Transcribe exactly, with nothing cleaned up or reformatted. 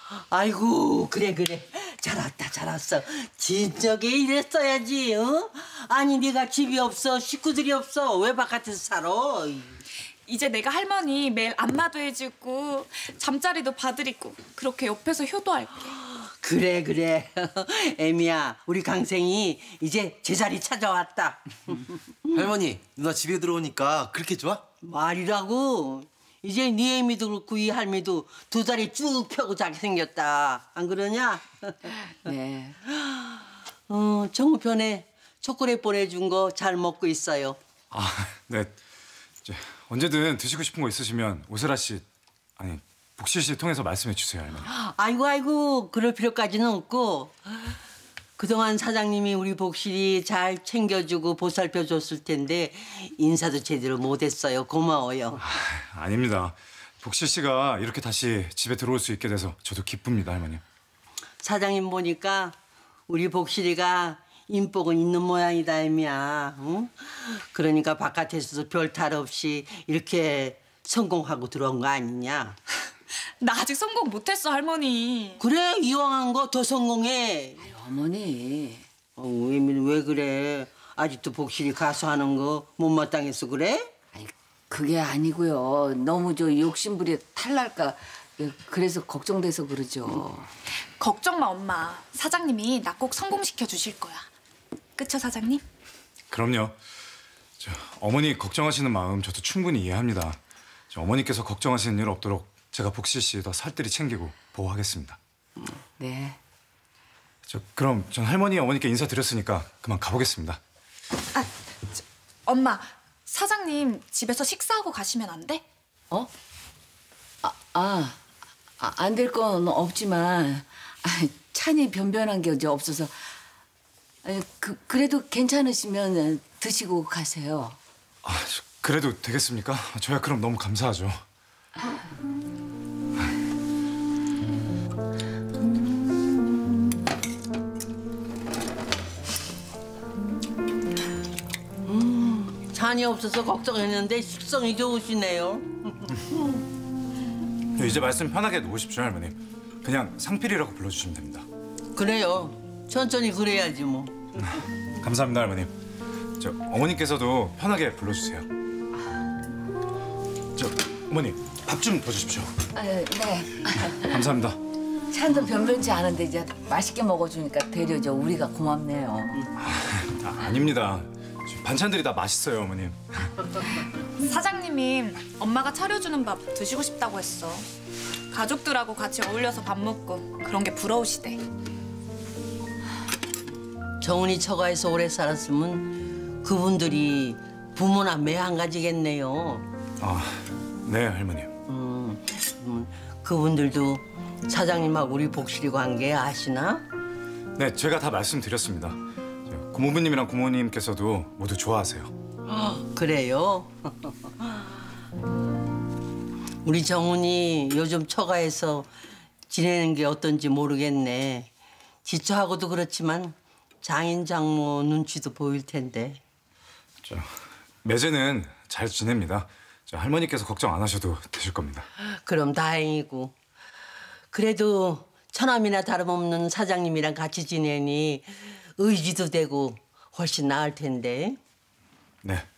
아이고 그래 그래 잘 왔다 잘 왔어. 진작에 이랬어야지. 어? 아니 네가 집이 없어 식구들이 없어 왜 바깥에서 살아? 이제 내가 할머니 매일 안마도 해주고 잠자리도 봐드리고 그렇게 옆에서 효도할게. 그래 그래 애미야 우리 강생이 이제 제자리 찾아왔다. 할머니 누나 집에 들어오니까 그렇게 좋아? 말이라고. 이제 네 애미도 그렇고 이 할미도 두 다리 쭉 펴고 자게 생겼다. 안 그러냐? 네. 어, 정우편에 초콜릿 보내준 거 잘 먹고 있어요. 아, 네. 이제 언제든 드시고 싶은 거 있으시면 오세라 씨, 아니 복실 씨 통해서 말씀해 주세요, 할머니. 아이고 아이고 그럴 필요까지는 없고 그동안 사장님이 우리 복실이 잘 챙겨주고 보살펴줬을 텐데 인사도 제대로 못했어요. 고마워요. 아, 아닙니다. 복실 씨가 이렇게 다시 집에 들어올 수 있게 돼서 저도 기쁩니다, 할머니. 사장님 보니까 우리 복실이가 인복은 있는 모양이다, 애미야. 응? 그러니까 바깥에서도 별 탈 없이 이렇게 성공하고 들어온 거 아니냐? 나 아직 성공 못했어, 할머니. 그래, 이왕한 거 더 성공해. 아유, 어머니. 어, 애미는 왜 그래? 아직도 복실이 가수 하는 거 못마땅해서 그래? 아니, 그게 아니고요. 너무 저 욕심부려 탈날까 그래서 걱정돼서 그러죠. 걱정 마, 엄마. 사장님이 나 꼭 성공시켜 주실 거야. 그쵸, 사장님? 그럼요. 저, 어머니 걱정하시는 마음 저도 충분히 이해합니다. 저, 어머니께서 걱정하시는 일 없도록 제가 복실 씨 더 살뜰히 챙기고 보호하겠습니다. 네. 저, 그럼 전 할머니, 어머니께 인사드렸으니까 그만 가보겠습니다. 아, 저, 엄마. 사장님 집에서 식사하고 가시면 안 돼? 어? 아, 아, 아 안 될 건 없지만 아, 찬이 변변한 게 이제 없어서 아니, 그, 그래도 괜찮으시면 드시고 가세요. 아, 저, 그래도 되겠습니까? 저야 그럼 너무 감사하죠. 음, 잔이 없어서 걱정했는데 식성이 좋으시네요. 이제 말씀 편하게 놓으십시오, 할머니. 그냥 상필이라고 불러주시면 됩니다. 그래요. 천천히 그래야지 뭐. 감사합니다, 할머니. 저 어머니께서도 편하게 불러주세요. 저 어머니 밥 좀 더 주십시오. 아, 네. 감사합니다. 찬도 변변치 않은데 이제 맛있게 먹어주니까 되려 저 우리가 고맙네요. 아, 아닙니다. 반찬들이 다 맛있어요, 어머님. 사장님이 엄마가 차려주는 밥 드시고 싶다고 했어. 가족들하고 같이 어울려서 밥 먹고 그런 게 부러우시대. 정은이 처가에서 오래 살았으면 그분들이 부모나 매한 가지겠네요. 아, 네, 할머님. 음, 음, 그분들도 사장님하고 우리 복실이 관계 아시나? 네, 제가 다 말씀드렸습니다. 고모부님이랑 고모님께서도 모두 좋아하세요. 그래요? 우리 정훈이 요즘 처가에서 지내는 게 어떤지 모르겠네. 지처하고도 그렇지만 장인 장모 눈치도 보일 텐데. 저, 매제는 잘 지냅니다. 저, 할머니께서 걱정 안 하셔도 되실 겁니다. 그럼 다행이고. 그래도 처남이나 다름없는 사장님이랑 같이 지내니 의지도 되고 훨씬 나을 텐데. 네.